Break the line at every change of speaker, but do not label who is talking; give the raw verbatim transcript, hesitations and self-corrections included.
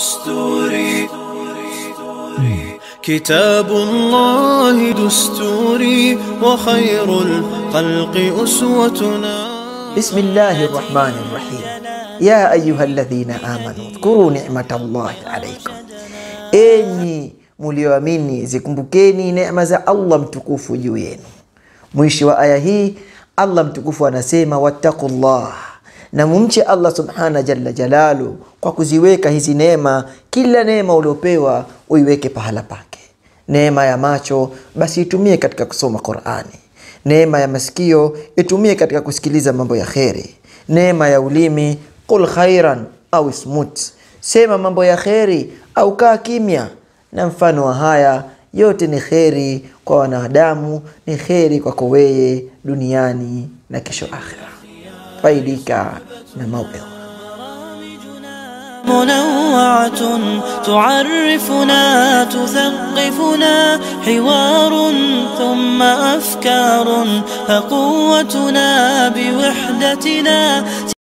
دستوري كتاب الله دستوري وخير الخلق أسوتنا.
بسم الله الرحمن الرحيم. يا أيها الذين آمنوا اذكروا نعمة الله عليكم. Enyi mulioamini zikumbukeni neema za Allah mtukufu juu yenu. Mwisho wa aya hii Allah mtukufu anasema wattaqullah, na mumche Allah subhana jalla jalalu kwa kuziweka hizi neema. Kila neema uliopewa uiweke pahala pake. Neema ya macho basi itumie katika kusoma Qur'ani. Neema ya masikio itumie katika kusikiliza mambo ya kheri. Neema ya ulimi qul khairan au ismut, sema mambo ya kheri au kaa kimya. Na mfano wa haya yote ni kheri kwa wanadamu, ni kheri kwako wewe duniani na kesho akhira. Faidika na mauidha
منوعة تعرفنا تثقفنا، حوار ثم أفكار فقوتنا بوحدتنا.